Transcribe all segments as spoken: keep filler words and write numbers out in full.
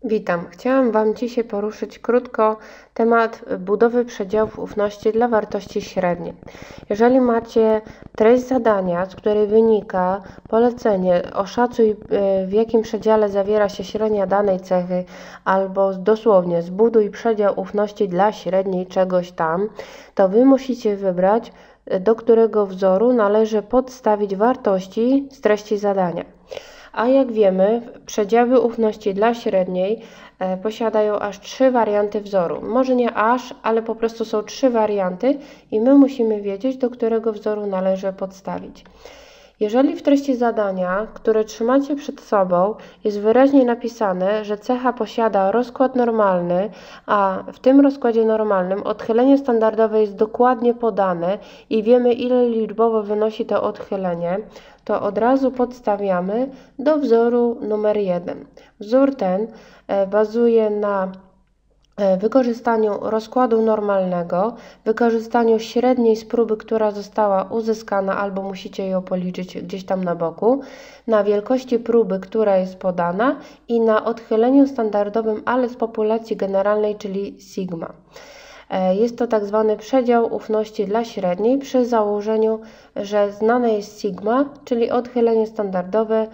Witam. Chciałam Wam dzisiaj poruszyć krótko temat budowy przedziałów ufności dla wartości średniej. Jeżeli macie treść zadania, z której wynika polecenie oszacuj, w jakim przedziale zawiera się średnia danej cechy, albo dosłownie zbuduj przedział ufności dla średniej czegoś tam, to Wy musicie wybrać, do którego wzoru należy podstawić wartości z treści zadania. A jak wiemy, przedziały ufności dla średniej e, posiadają aż trzy warianty wzoru. Może nie aż, ale po prostu są trzy warianty i my musimy wiedzieć, do którego wzoru należy podstawić. Jeżeli w treści zadania, które trzymacie przed sobą, jest wyraźnie napisane, że cecha posiada rozkład normalny, a w tym rozkładzie normalnym odchylenie standardowe jest dokładnie podane i wiemy, ile liczbowo wynosi to odchylenie, to od razu podstawiamy do wzoru numer jeden. Wzór ten bazuje na wykorzystaniu rozkładu normalnego, wykorzystaniu średniej z próby, która została uzyskana, albo musicie ją policzyć gdzieś tam na boku, na wielkości próby, która jest podana i na odchyleniu standardowym, ale z populacji generalnej, czyli sigma. Jest to tak zwany przedział ufności dla średniej przy założeniu, że znane jest sigma, czyli odchylenie standardowe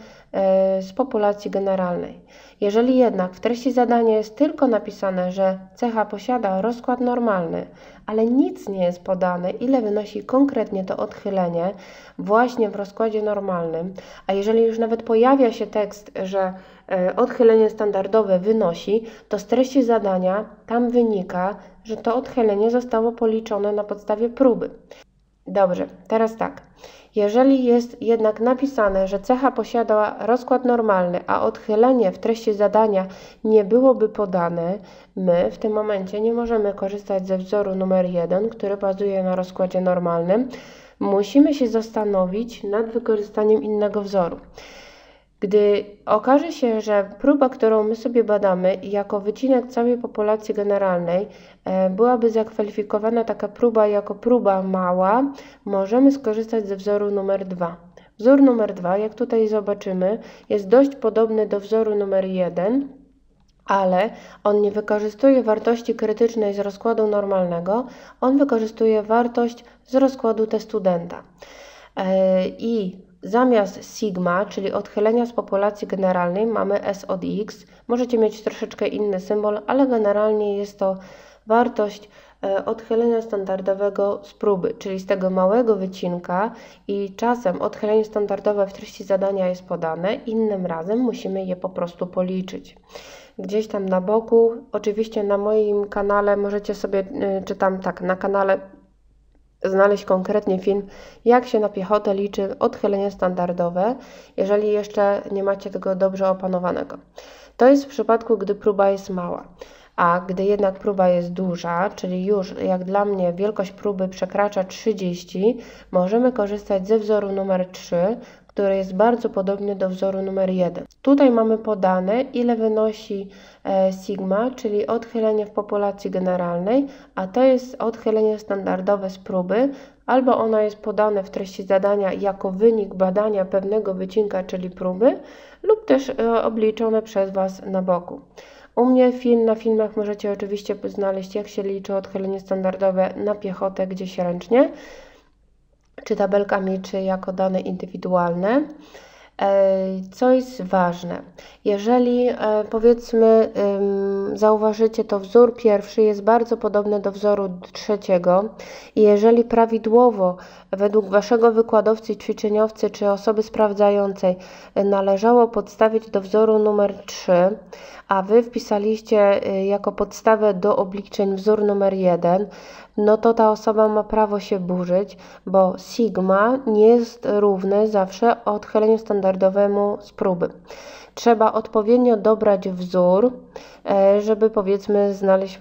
z populacji generalnej. Jeżeli jednak w treści zadania jest tylko napisane, że cecha posiada rozkład normalny, ale nic nie jest podane, ile wynosi konkretnie to odchylenie właśnie w rozkładzie normalnym, a jeżeli już nawet pojawia się tekst, że odchylenie standardowe wynosi, to z treści zadania tam wynika, że to odchylenie zostało policzone na podstawie próby. Dobrze, teraz tak. Jeżeli jest jednak napisane, że cecha posiada rozkład normalny, a odchylenie w treści zadania nie byłoby podane, my w tym momencie nie możemy korzystać ze wzoru numer jeden, który bazuje na rozkładzie normalnym. Musimy się zastanowić nad wykorzystaniem innego wzoru. Gdy okaże się, że próba, którą my sobie badamy, jako wycinek całej populacji generalnej, byłaby zakwalifikowana taka próba jako próba mała, możemy skorzystać ze wzoru numer dwa. Wzór numer dwa, jak tutaj zobaczymy, jest dość podobny do wzoru numer jeden, ale on nie wykorzystuje wartości krytycznej z rozkładu normalnego, on wykorzystuje wartość z rozkładu T-studenta. I zamiast sigma, czyli odchylenia z populacji generalnej, mamy S od X. Możecie mieć troszeczkę inny symbol, ale generalnie jest to wartość odchylenia standardowego z próby, czyli z tego małego wycinka, i czasem odchylenie standardowe w treści zadania jest podane, innym razem musimy je po prostu policzyć. Gdzieś tam na boku, oczywiście na moim kanale możecie sobie, czy tam tak, na kanale znaleźć konkretnie film, jak się na piechotę liczy odchylenie standardowe, jeżeli jeszcze nie macie tego dobrze opanowanego. To jest w przypadku, gdy próba jest mała. A gdy jednak próba jest duża, czyli już jak dla mnie wielkość próby przekracza trzydzieści, możemy korzystać ze wzoru numer trzy, który jest bardzo podobny do wzoru numer jeden. Tutaj mamy podane, ile wynosi sigma, czyli odchylenie w populacji generalnej, a to jest odchylenie standardowe z próby, albo ono jest podane w treści zadania jako wynik badania pewnego wycinka, czyli próby, lub też obliczone przez Was na boku. U mnie film, na filmach możecie oczywiście znaleźć, jak się liczy odchylenie standardowe na piechotę gdzieś ręcznie, czy tabelkami, czy jako dane indywidualne. Co jest ważne, jeżeli powiedzmy zauważycie, to wzór pierwszy jest bardzo podobny do wzoru trzeciego i jeżeli prawidłowo według Waszego wykładowcy, ćwiczeniowcy czy osoby sprawdzającej należało podstawić do wzoru numer trzy, a Wy wpisaliście jako podstawę do obliczeń wzór numer jeden, no to ta osoba ma prawo się burzyć, bo sigma nie jest równe zawsze odchyleniu standardowemu z próby. Trzeba odpowiednio dobrać wzór, żeby powiedzmy znaleźć,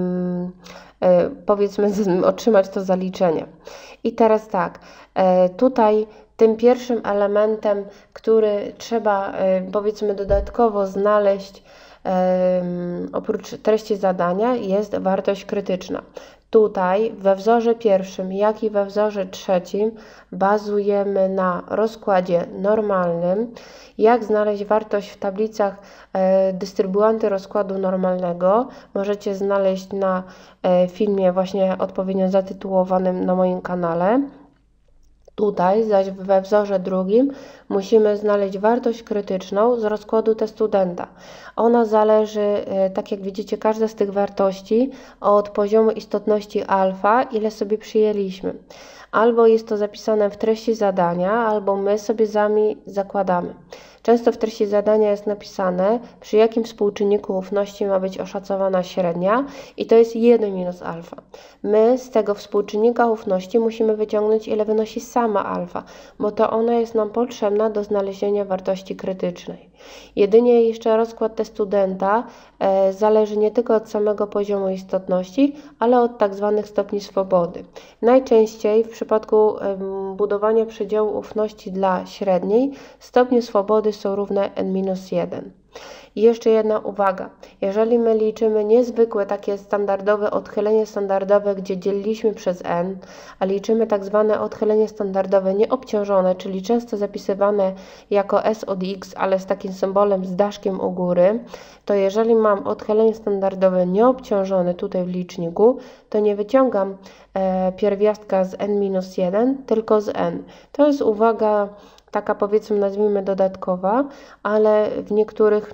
powiedzmy otrzymać to zaliczenie. I teraz tak, tutaj tym pierwszym elementem, który trzeba powiedzmy dodatkowo znaleźć oprócz treści zadania, jest wartość krytyczna. Tutaj we wzorze pierwszym, jak i we wzorze trzecim bazujemy na rozkładzie normalnym. Jak znaleźć wartość w tablicach e, dystrybuanty rozkładu normalnego możecie znaleźć na e, filmie właśnie odpowiednio zatytułowanym na moim kanale. Tutaj zaś we wzorze drugim musimy znaleźć wartość krytyczną z rozkładu T-studenta. Ona zależy, tak jak widzicie, każda z tych wartości od poziomu istotności alfa, ile sobie przyjęliśmy. Albo jest to zapisane w treści zadania, albo my sobie sami zakładamy. Często w treści zadania jest napisane, przy jakim współczynniku ufności ma być oszacowana średnia i to jest jeden minus alfa. My z tego współczynnika ufności musimy wyciągnąć, ile wynosi sama alfa, bo to ona jest nam potrzebna do znalezienia wartości krytycznej. Jedynie jeszcze rozkład T-studenta e, zależy nie tylko od samego poziomu istotności, ale od tak zwanych stopni swobody. Najczęściej w przypadku e, budowania przedziału ufności dla średniej stopnie swobody są równe n minus jeden. I jeszcze jedna uwaga. Jeżeli my liczymy niezwykłe takie standardowe odchylenie standardowe, gdzie dzieliliśmy przez n, a liczymy tak zwane odchylenie standardowe nieobciążone, czyli często zapisywane jako s od x, ale z takim symbolem z daszkiem u góry, to jeżeli mam odchylenie standardowe nieobciążone tutaj w liczniku, to nie wyciągam e, pierwiastka z n minus jeden, tylko z n. To jest uwaga taka, powiedzmy, nazwijmy dodatkowa, ale w niektórych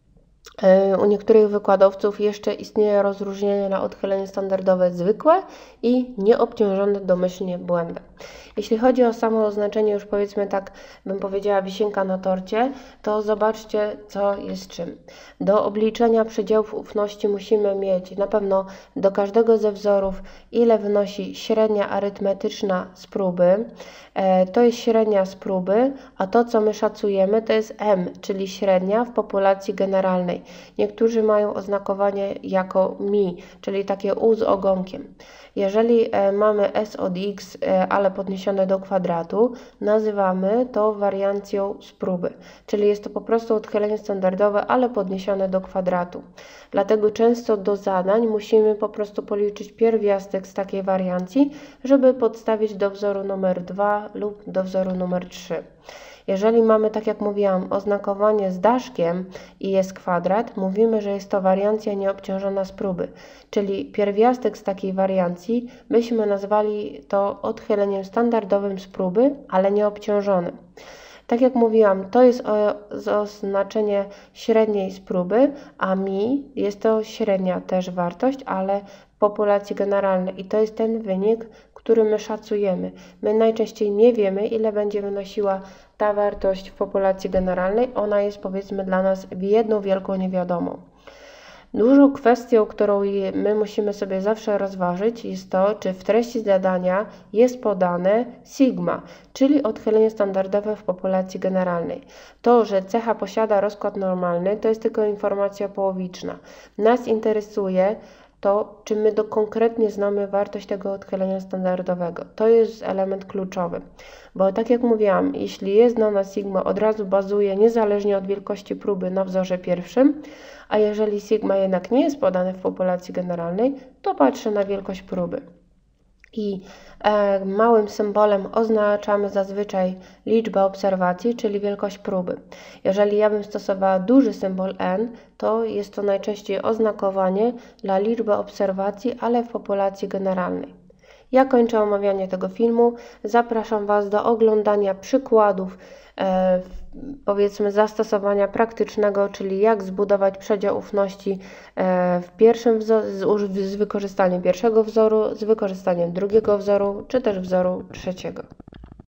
U niektórych wykładowców jeszcze istnieje rozróżnienie na odchylenie standardowe zwykłe i nieobciążone domyślnie błędem. Jeśli chodzi o samo oznaczenie, już powiedzmy tak, bym powiedziała, wisienka na torcie, to zobaczcie, co jest czym. Do obliczenia przedziałów ufności musimy mieć na pewno do każdego ze wzorów, ile wynosi średnia arytmetyczna z próby. E, to jest średnia z próby, a to, co my szacujemy, to jest M, czyli średnia w populacji generalnej. Niektórzy mają oznakowanie jako mi, czyli takie U z ogonkiem. Jeżeli e, mamy s od x, e, ale podniesione do kwadratu, nazywamy to wariancją z próby, czyli jest to po prostu odchylenie standardowe, ale podniesione do kwadratu. Dlatego często do zadań musimy po prostu policzyć pierwiastek z takiej wariancji, żeby podstawić do wzoru numer dwa lub do wzoru numer trzy. Jeżeli mamy, tak jak mówiłam, oznakowanie z daszkiem i jest kwadrat, mówimy, że jest to wariancja nieobciążona z próby, czyli pierwiastek z takiej wariancji byśmy nazwali to odchyleniem standardowym z próby, ale nieobciążonym. Tak jak mówiłam, to jest oznaczenie średniej z próby, a mi jest to średnia też wartość, ale w populacji generalnej i to jest ten wynik, który my szacujemy. My najczęściej nie wiemy, ile będzie wynosiła ta wartość w populacji generalnej. Ona jest, powiedzmy, dla nas jedną wielką niewiadomą. Dużą kwestią, którą my musimy sobie zawsze rozważyć, jest to, czy w treści zadania jest podane sigma, czyli odchylenie standardowe w populacji generalnej. To, że cecha posiada rozkład normalny, to jest tylko informacja połowiczna. Nas interesuje to, czy my do konkretnie znamy wartość tego odchylenia standardowego. To jest element kluczowy, bo tak jak mówiłam, jeśli jest znana sigma, od razu bazuje niezależnie od wielkości próby na wzorze pierwszym, a jeżeli sigma jednak nie jest podane w populacji generalnej, to patrzę na wielkość próby. I e, małym symbolem oznaczamy zazwyczaj liczbę obserwacji, czyli wielkość próby. Jeżeli ja bym stosowała duży symbol n, to jest to najczęściej oznakowanie dla liczby obserwacji, ale w populacji generalnej. Ja kończę omawianie tego filmu. Zapraszam Was do oglądania przykładów, e, powiedzmy, zastosowania praktycznego, czyli jak zbudować przedział ufności e, w pierwszym wzor- z, z wykorzystaniem pierwszego wzoru, z wykorzystaniem drugiego wzoru, czy też wzoru trzeciego.